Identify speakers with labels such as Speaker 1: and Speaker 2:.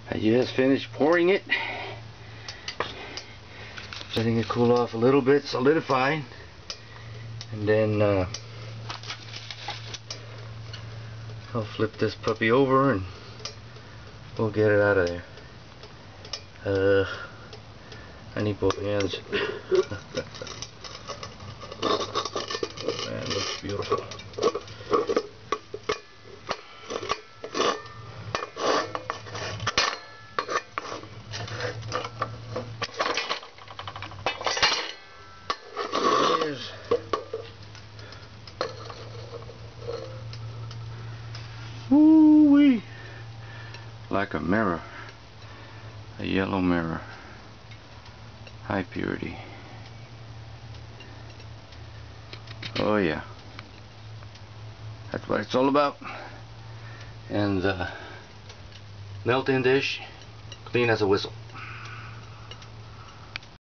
Speaker 1: I just finished pouring it, letting it cool off a little bit, solidifying, and then I'll flip this puppy over and we'll get it out of there. I need both hands. Man, it looks beautiful. Woo-wee. Like a mirror, a yellow mirror, high purity. Oh yeah, that's what it's all about. And the melt-in dish, clean as a whistle.